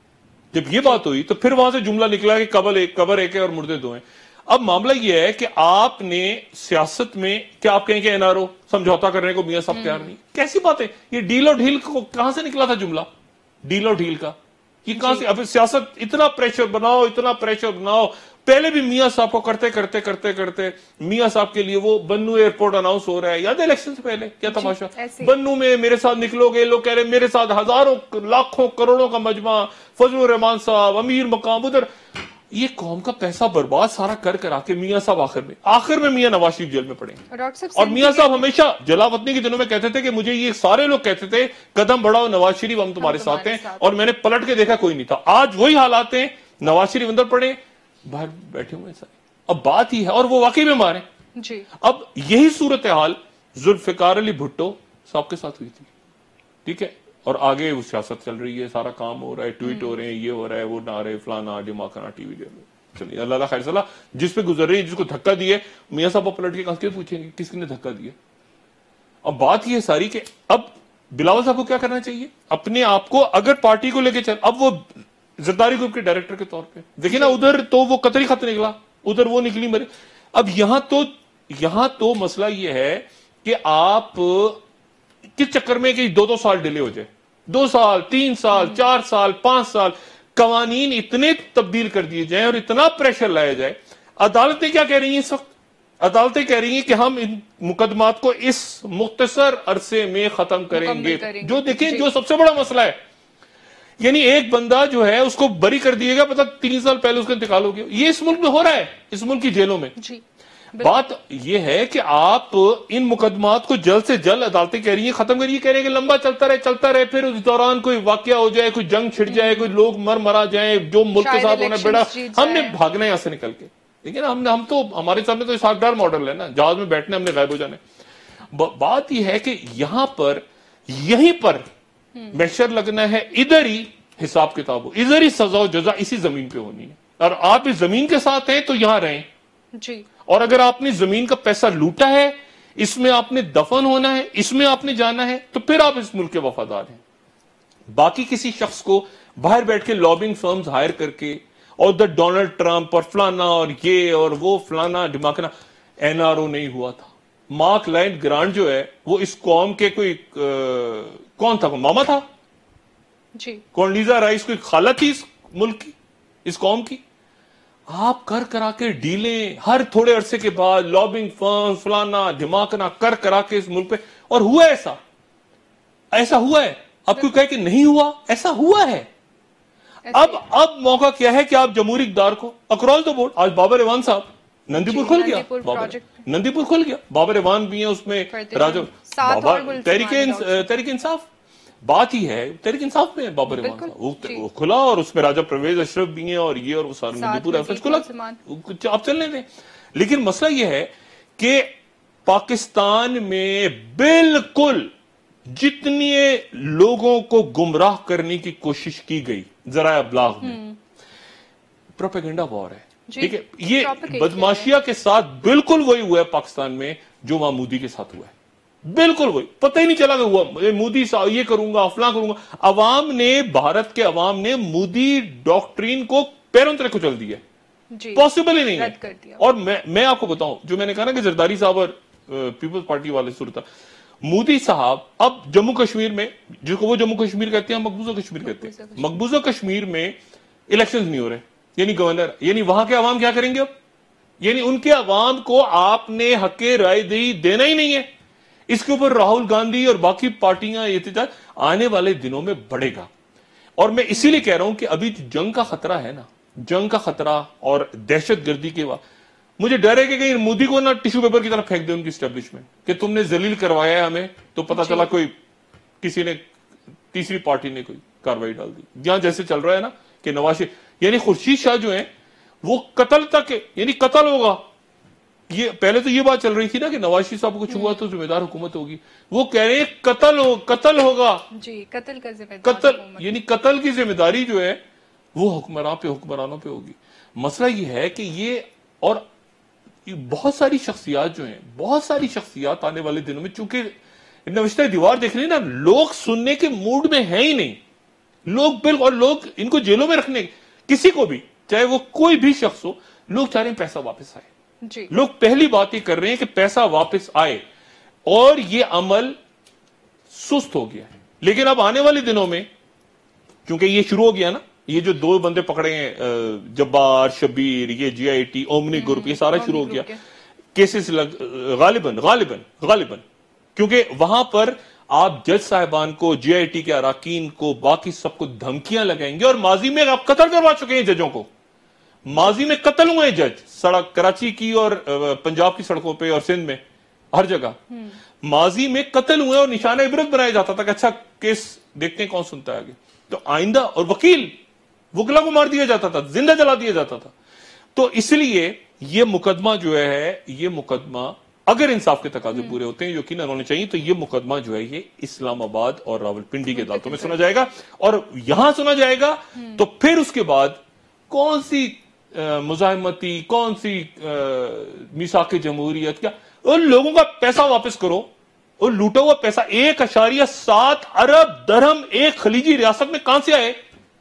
जब ये बात हुई तो फिर वहां से जुमला निकला कि कबर एक है और मुर्दे दो हैं। अब मामला यह है कि आपने सियासत में क्या आप कहें कि एनआरओ समझौता करने को मियां साहब तैयार नहीं, कैसी बात है? ये डील और ढील को कहां से निकला था जुमला, डील और ढील का? ये कहां से? अब सियासत इतना प्रेशर बनाओ। पहले भी मियां साहब को करते मियां साहब के लिए वो बन्नू एयरपोर्ट अनाउंस हो रहा है, याद है इलेक्शन से पहले क्या तमाशा? बन्नू में मेरे साथ निकलोगे, लोग कह रहे मेरे साथ हजारों लाखों करोड़ों का मजमा, फजलुर रहमान साहब, अमीर मकाम, उधर ये कौम का पैसा बर्बाद सारा कर आके मियां साहब आखिर में मियां नवाज शरीफ जेल में पड़े। और मियां साहब हमेशा जलावतनी के दिनों में कहते थे कि मुझे ये सारे लोग कहते थे कदम बढ़ाओ नवाज शरीफ, हम तुम्हारे साथ हैं, और मैंने पलट के देखा कोई नहीं था। आज वही हालात हैं, नवाज शरीफ अंदर पड़े, बाहर बैठे हुए सारे। अब बात ही है, और वो वाकई में मारे जी। अब यही सूरत हाल जुल्फिकार अली भुट्टो साहब के साथ हुई थी, ठीक है, और आगे वो सियासत चल रही है, सारा काम हो रहा है, ट्वीट हो रहे हैं, ये हो रहा है, वो नारे फलाना डिमाकना टीवी दे रहे। चलिए अल्लाह खैर सलाह, जिस पे गुजर रही है, जिसको धक्का दिए, मियां साहब पलट के कहां पूछेंगे किसने धक्का दिया? अब बात यह सारी कि अब बिलावल साहब को क्या करना चाहिए, अपने आप को अगर पार्टी को लेके चल, अब वो जरदारी ग्रुप के डायरेक्टर के तौर पे देखिए ना, उधर तो वो कतरी खत निकला, उधर वो निकली मरे। अब यहां तो मसला ये है कि आप किस चक्कर में कि 2-2 साल डिले हो जाए, 2 साल 3 साल 4 साल 5 साल, कवानीन इतने तब्दील कर दिए जाए और इतना प्रेशर लाया जाए। अदालतें क्या कह रही हैं इस वक्त, अदालतें कह रही हैं कि हम इन मुकदमात को इस मुख्तसर अरसे में खत्म करेंगे। जो देखें, जो सबसे बड़ा मसला है, यानी एक बंदा जो है उसको बरी कर दिएगा, पता 3 साल पहले उसका इंतकाल हो गया। ये इस मुल्क में हो रहा है, इस मुल्क की जेलों में जी। बात यह है कि आप इन मुकदमात को जल्द से जल्द, अदालतें कह रही हैं खत्म करिए, कह रही हैं कि लंबा चलता रहे, फिर उस दौरान कोई वाकया हो जाए, कोई जंग छिड़ जाए, कोई लोग मरा जाए, जो मुल्क के साथ होना बेड़ा, हमने भागना है यहां से निकल के। लेकिन हम तो, हमारे सामने तो सागदार मॉडल है ना, जहाज में बैठने, हमने गायब हो जाने। बात यह है कि यहीं पर मैशर लगना है, इधर ही हिसाब किताब हो, इधर ही सजा जजा इसी जमीन पे होनी है। और आप इस जमीन के साथ हैं तो यहां रहें जी। और अगर आपने जमीन का पैसा लूटा है, इसमें आपने दफन होना है, इसमें आपने जाना है, तो फिर आप इस मुल्क के वफादार हैं। बाकी किसी शख्स को बाहर बैठ के लॉबिंग फर्म्स हायर करके और द डोनाल्ड ट्रंप और फलाना और ये और वो फलाना ढिमाकना, एनआरओ नहीं हुआ था। मार्क लाइन ग्रांट जो है वो इस कौम के कोई कौन था, मामा था जी। कौंडीजा राइस कोई खाला थी इस मुल्क की, इस कौम की। आप कर करा के डीलें हर थोड़े अरसे के बाद, लॉबिंग फर्म फलाना ढिमाकना कर करा के इस मुल्क पे, और हुआ ऐसा हुआ है। अब कोई कहे कि नहीं हुआ, ऐसा हुआ है। अब मौका क्या है कि आप जमहूरी इक़्तिदार को अक्रॉस द बोर्ड, आज बाबर इवान साहब नंदीपुर खुल गया, नंदीपुर खुल गया, बाबर इवान भी है उसमें, राजो तहरीक इंसाफ, बात ही है तहरीक इंसाफ में बाबर इमाम साहब वो खुला, और उसमें राजा परवेज अशरफ भी हैं और ये और वो सारे नंदीपुर एफएस खुला, आप चलने दें। लेकिन मसला ये है कि पाकिस्तान में बिल्कुल जितने लोगों को गुमराह करने की कोशिश की गई जरा अबलाग में, प्रोपेगेंडा वॉर है, ठीक है। ये बदमाशिया के साथ बिल्कुल वही हुआ है पाकिस्तान में जो वहां मोदी के साथ हुआ है, बिल्कुल वही। पता ही नहीं चला कि हुआ, मोदी ये करूंगा फलां करूंगा। अवाम ने, भारत के अवाम ने मोदी डॉक्ट्रिन को पैरों तले कुचल दिया, पॉसिबल ही नहीं है। और मैं आपको बताऊं, जो मैंने कहा ना कि जरदारी साहब और पीपल्स पार्टी वाले सूरत, मोदी साहब अब जम्मू कश्मीर में, जिसको वो जम्मू कश्मीर कहते हैं, मकबूजा कश्मीर कहते हैं, मकबूजा कश्मीर में इलेक्शंस नहीं हो रहे, यानी गवर्नर, यानी वहां के अवाम क्या करेंगे अब, यानी उनके अवाम को आपने हक़े राय देना ही नहीं है। इसके ऊपर राहुल गांधी और बाकी पार्टियां एहतजाज आने वाले दिनों में बढ़ेगा। और मैं इसीलिए कह रहा हूं कि अभी जंग का खतरा है ना, जंग का खतरा और दहशतगर्दी के बाद मुझे डर है कि कहीं मोदी को ना टिश्यू पेपर की तरफ फेंक दे उनकी स्टैब्लिशमेंट, कि तुमने जलील करवाया है हमें, तो पता चला कोई किसी ने, तीसरी पार्टी ने कोई कार्रवाई डाल दी। जहां जैसे चल रहा है ना कि नवाज, यानी खुर्शीद शाह जो है वो कत्ल तक, यानी कत्ल होगा। ये पहले तो ये बात चल रही थी ना कि नवाज शरीफ साहब को कुछ हुआ तो जिम्मेदार हुकूमत होगी, वो कह रहे हैं कत्ल होगा जी, कत्ल का जिम्मेदार, कत्ल यानी कत्ल की जिम्मेदारी जो है वो हुक्मरानों पे होगी। मसला ये है कि ये और बहुत सारी शख्सियात जो हैं, बहुत सारी शख्सियात आने वाले दिनों में, चूंकि नविश्ता दीवार देख रही है ना, लोग सुनने के मूड में है ही नहीं लोग, बिल्कुल। और लोग इनको जेलों में रखने, किसी को भी, चाहे वो कोई भी शख्स हो, लोग चाह रहे हैं पैसा वापस आए जी। लोग पहली बात ये कर रहे हैं कि पैसा वापस आए, और ये अमल सुस्त हो गया है। लेकिन अब आने वाले दिनों में, क्योंकि ये शुरू हो गया ना, ये जो 2 बंदे पकड़े हैं, जब्बार शबीर, ये जीआईटी ओमनी ग्रुप, ये सारा शुरू हो गया, केसेस गालिबन, क्योंकि वहां पर आप जज साहिबान को, जीआईटी के अराकीन को, बाकी सबको धमकियां लगाएंगे। और माजी में आप कत्ल करवा चुके हैं जजों को, माजी में कत्ल हुए जज, सड़क कराची की और पंजाब की सड़कों पे और सिंध में हर जगह माजी में कत्ल हुए, और निशाना इबरत बनाया जाता था कि अच्छा केस देखते हैं कौन सुनता है आगे। तो आइंदा, और वकीला को मार दिया जाता था, जिंदा जला दिया जाता था। तो इसलिए यह मुकदमा जो है, ये मुकदमा अगर इंसाफ के तकाजे पूरे होते हैं, यकीनन होने चाहिए, तो ये मुकदमा जो है ये इस्लामाबाद और रावलपिंडी के अदालतों में सुना जाएगा। और यहां सुना जाएगा तो फिर उसके बाद कौन सी मुजाहिमती, कौन सी मीसाक जमहूरियत, क्या, उन लोगों का पैसा वापस करो और लूटा हुआ पैसा 1.7 अरब दरहम एक खलीजी रियासत में कहां से आए,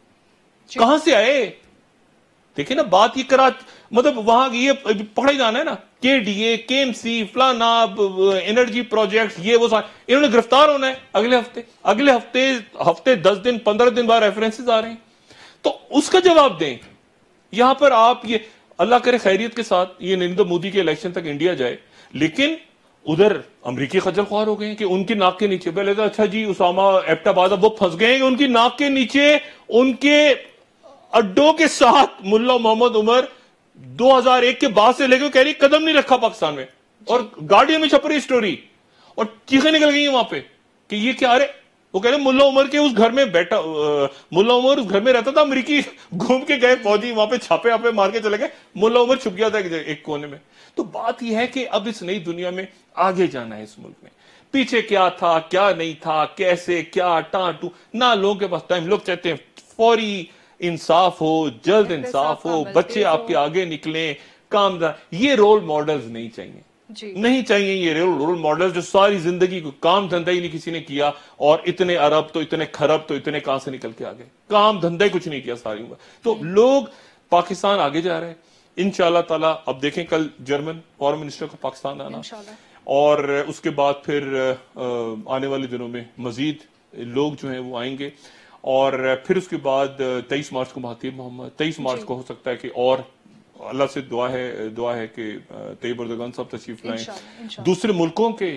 कहां से आए? देखिए ना, बात ये करा, मतलब वहां ये पकड़े जाना है ना, केडीए, केएमसी, फलाना, एनर्जी प्रोजेक्ट, ये वो सारे, इन्होंने गिरफ्तार होना है अगले हफ्ते 10 दिन 15 दिन बाद रेफरेंसेस आ रहे हैं। तो उसका जवाब दें। यहां पर आप ये, अल्लाह करे खैरियत के साथ ये नरेंद्र मोदी के इलेक्शन तक इंडिया जाए, लेकिन उधर अमरीकी खज्जल ख्वार हो गए हैं कि उनकी नाक के नीचे, पहले तो अच्छा जी उसामा एबटाबाद, अब वो फंस गए हैं कि उनकी नाक के नीचे उनके अड्डों के साथ मुल्ला मोहम्मद उमर 2001 के बाद से लेकर कह रही कदम नहीं रखा पाकिस्तान में, और गार्डियन में छप रही स्टोरी, और चीखें निकल गई वहां पे कि ये क्या, अरे वो कह रहे मुल्ला उमर के उस घर में बैठा, मुल्ला उमर उस घर में रहता था, अमरीकी घूम के गए फौजी, वहां पे छापे आपे मार के चले गए, मुल्ला उमर छुप गया था एक कोने में। तो बात यह है कि अब इस नई दुनिया में आगे जाना है। इस मुल्क में पीछे क्या था क्या नहीं था, कैसे क्या टाटू ना, लोगों के पास टाइम, लोग चाहते हैं फौरी इंसाफ हो, जल्द इंसाफ हो, बच्चे आपके आगे निकले, कामदार। ये रोल मॉडल्स नहीं चाहिए नहीं चाहिए, ये रोल मॉडल्स जो सारी जिंदगी को काम धंधा ही नहीं किसी ने किया, और इतने अरब तो इतने खरब तो इतने कहां से निकल के आ गए, काम धंधा ही कुछ नहीं किया सारी उम्र। तो लोग, पाकिस्तान आगे जा रहे हैं इंशाल्लाह ताला। अब देखें कल जर्मन फॉरेन मिनिस्टर का पाकिस्तान आना, और उसके बाद फिर आने वाले दिनों में मजीद लोग जो हैं वो आएंगे, और फिर उसके बाद 23 मार्च को महातीर मोहम्मद, 23 मार्च को हो सकता है कि, और अल्लाह से दुआ है कि तैयब अर्दोगान साहब तशरीफ लाएं, दूसरे मुल्कों के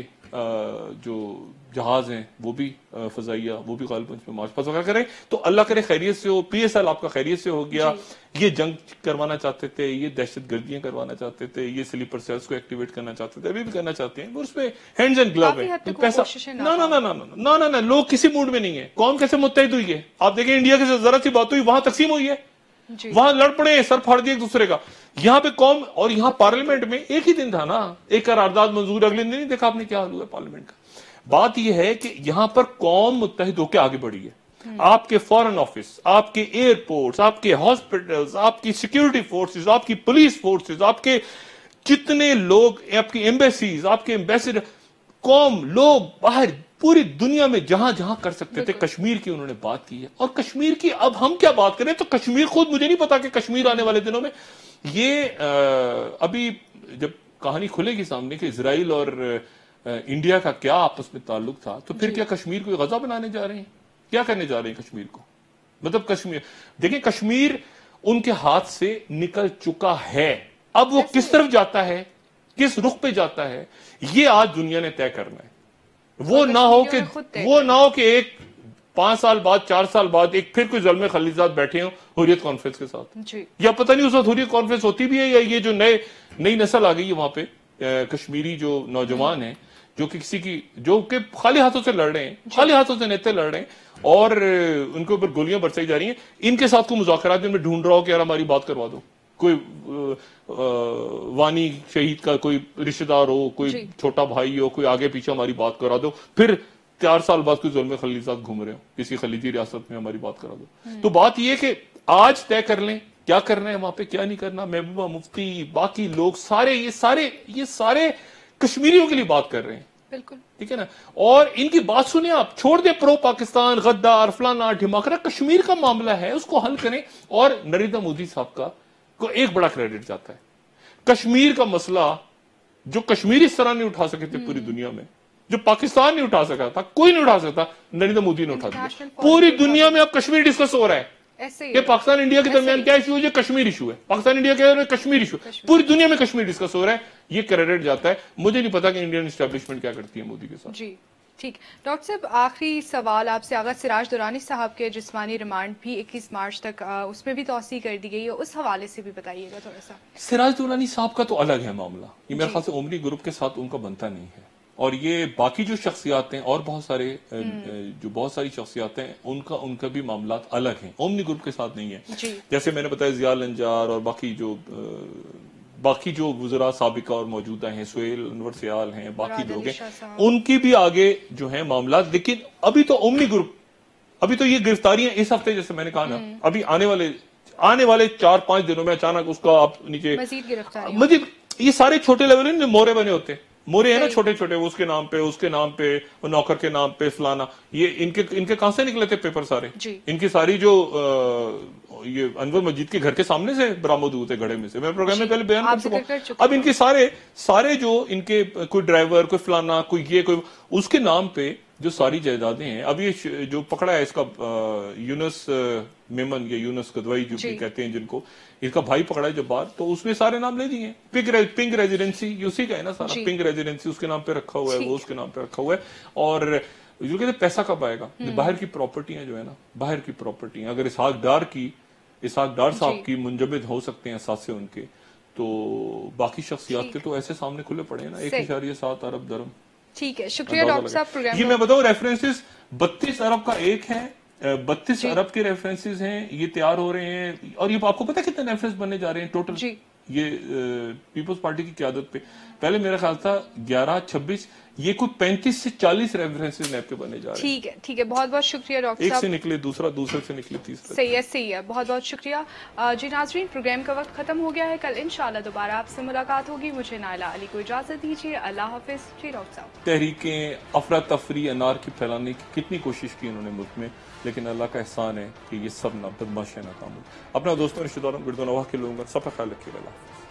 जो जहाज हैं वो भी फजाइया, वो भी गालिबन पे मार्च पास वगैरह करें। तो अल्लाह करे खैरियत से हो, PSL आपका खैरियत से हो गया। ये जंग करवाना चाहते थे, ये दहशत गर्दियां करवाना चाहते थे, ये स्लीपर सेल्स को एक्टिवेट करना चाहते थे, अभी भी करना चाहते हैं, उसमें हैंड्स एंड ग्लव है, पैसा ना ना ना ना ना ना ना, लोग किसी मूड में नहीं है। कौन कैसे मुत्तहिद हुई है? आप देखें इंडिया की जरा सी बात हुई, वहां तकसीम हुई है, वहां लड़ पड़े, सर फाड़ दिए एक दूसरे का। यहाँ पे कौम, और यहाँ पार्लियामेंट में एक ही दिन था ना, एक करारदाद मंजूर, अगले दिन नहीं देखा आपने क्या हाल हुआ पार्लियामेंट का। बात यह है कि यहां पर कौम मुत्तहिद होकर आगे बढ़ी है। आपके फॉरेन ऑफिस, आपके एयरपोर्ट्स, आपके हॉस्पिटल्स, आपकी सिक्योरिटी फोर्सेस, आपकी पुलिस फोर्सेस, आपके जितने लोग, आपकी एम्बेसीज, आपके एम्बेसडर, कौम, लोग बाहर पूरी दुनिया में जहां जहां कर सकते थे, कश्मीर की उन्होंने बात की है। और कश्मीर की अब हम क्या बात करें, तो कश्मीर खुद, मुझे नहीं पता कि कश्मीर आने वाले दिनों में ये अभी जब कहानी खुलेगी सामने कि इजराइल और इंडिया का क्या आपस में ताल्लुक था, तो फिर क्या कश्मीर को गजा बनाने जा रहे हैं? क्या करने जा रहे हैं कश्मीर को? मतलब कश्मीर, देखिए कश्मीर उनके हाथ से निकल चुका है, अब वो किस तरफ जाता है, किस रुख पे जाता है, ये आज दुनिया ने तय करना है। वो ना हो कि एक 5 साल बाद 4 साल बाद एक फिर कोई ज़ल्मे खलीजात बैठे हो हुर्रियत कॉन्फ्रेंस के साथ, या पता नहीं उस वक्त हुर्रियत कॉन्फ्रेंस होती भी है, या ये जो नई नस्ल आ गई है वहां पे, कश्मीरी जो नौजवान हैं, जो कि किसी की, जो कि खाली हाथों से लड़ रहे हैं, खाली हाथों से नेते लड़ रहे हैं, और उनके ऊपर गोलियां बरसाई जा रही हैं, इनके साथ कोई मुज़ाकरात में ढूंढ रहा हो कि यार हमारी बात करवा दो, कोई वानी शहीद का कोई रिश्तेदार हो, कोई छोटा भाई हो, कोई आगे पीछे हमारी बात करा दो, फिर 4 साल बाद कोई जुल्म खलीजात घूम रहे हो किसी खलीजी रियासत में, हमारी बात करा दो। तो बात यह कि आज तय कर लें क्या करना है वहां पे, क्या नहीं करना। महबूबा मुफ्ती, बाकी लोग सारे ये सारे कश्मीरियों के लिए बात कर रहे हैं, बिल्कुल ठीक है ना। और इनकी बात सुने आप, छोड़ दे प्रो पाकिस्तान, गद्दार, फलाना ढिमाकरा, कश्मीर का मामला है उसको हल करें। और नरेंद्र मोदी साहब का को एक बड़ा क्रेडिट जाता है, कश्मीर का मसला जो कश्मीर इस तरह नहीं उठा सके थे पूरी दुनिया में, जो पाकिस्तान नहीं उठा सका था, कोई नहीं उठा सकता, नरेंद्र मोदी ने उठा दिया। पूरी दुनिया में अब कश्मीर डिस्कस हो रहा है, ये पाकिस्तान इंडिया के दरमियान क्या इशू है, ये कश्मीर इशू है, पाकिस्तान इंडिया के कश्मीर इशू, पूरी दुनिया में कश्मीर डिस्कस हो रहा है, ये क्रेडिट जाता है। मुझे नहीं पता कि इंडियन एस्टेब्लिशमेंट क्या करती है मोदी के साथ। जी ठीक, डॉक्टर साहब आखिरी सवाल आपसे, अगर सिराज दुरानी साहब के जिस्मानी रिमांड भी 21 मार्च तक उसमें भी तौसी कर दी गई है, उस हवाले से भी बताइएगा थोड़ा सा। सिराज दुरानी साहब का तो अलग है मामला, ये मेरे ख्याल से ओमनी ग्रुप के साथ उनका बनता नहीं है, और ये बाकी जो शख्सियात हैं और बहुत सारी शख्सियात हैं उनका भी मामला अलग है, ओमनी ग्रुप के साथ नहीं है। जैसे मैंने बताया जिया लंजार और बाकी जो वुज़रा साबिका और मौजूदा हैं, सुहेल अनवर सियाल हैं, बाकी लोग हैं, उनकी भी आगे जो है मामला। लेकिन अभी तो ओमनी ग्रुप, अभी तो ये गिरफ्तारियां इस हफ्ते, जैसे मैंने कहा ना, अभी आने वाले 4-5 दिनों में अचानक उसका आप नीचे मजीद ये सारे छोटे लेवल में मोहरे बने होते हैं, मोरे है ना सही। छोटे छोटे, उसके नाम पे, वो नौकर के नाम पे फलाना, ये इनके कहां से निकले थे पेपर सारे? जी। इनकी सारी जो ये अनवर मजीद के घर के सामने से बरामद हुए थे, घड़े में से। मैं प्रोग्राम में जी, पहले बयान आप कर चुका जिक्र हूं। कर चुके अब हैं। इनके सारे सारे जो इनके कोई ड्राइवर, कोई फलाना, कोई ये, कोई उसके नाम पे जो सारी जायदादें हैं। अब ये जो पकड़ा है इसका यूनस मेमन या यूनस कदवाई जो भी जी। कहते हैं जिनको, इसका भाई पकड़ा है जो बाहर, तो उसने सारे नाम ले दिए। पिंक रेजिडेंसी ये उसी का है ना सारा, जी। पिंक रेजिडेंसी उसके नाम पे रखा हुआ है, वो ठीक। उसके नाम पे रखा हुआ है। और जो कहते हैं पैसा कब आएगा, जो बाहर की प्रॉपर्टियां जो है ना, बाहर की प्रॉपर्टियां अगर इसहाक डार साहब जी। की मुंजमद हो सकते हैं असासे उनके, तो बाकी शख्सियात के ठीक। तो ऐसे सामने खुले पड़े हैं ना, सही। 1.7 अरब दरम। ठीक है, शुक्रिया अंदाजा डॉक्टर लगे। साहब प्रोग्राम ये को। मैं बताऊं, रेफरेंसेस 32 अरब का एक है, 32 जी। अरब के रेफरेंसेस हैं, ये तैयार हो रहे हैं। और ये आपको पता है कितने रेफरेंस बनने जा रहे हैं टोटल? जी। ये पीपल्स पार्टी की क्यादत पे पहले मेरा ख्याल था 11-26, ये कुछ 35 से 40 रेफरेंसेस नैब के बनने जा रहे हैं। ठीक है, बहुत बहुत शुक्रिया डॉक्टर एक से साहब। निकले दूसरा, दूसरे से निकले तीसरा। सही है, बहुत बहुत शुक्रिया। जी नाजरीन, प्रोग्राम का वक्त खत्म हो गया है। कल इंशाल्लाह दोबारा आपसे मुलाकात होगी। मुझे नाइला अली को इजाजत दीजिए। अल्लाह हाफिज। जी डॉक्टर साहब। तहरीकें अफरा तफरी अनार की फैलाने की कितनी कोशिश की उन्होंने मुल्क में, लेकिन अल्लाह का एहसान है कि ये सब ना बदमाश है, नाकाम। अपना दोस्तों, रिश्तेदारों, गिरदोनवाह के लोगों का सब ख्याल रखिएगा।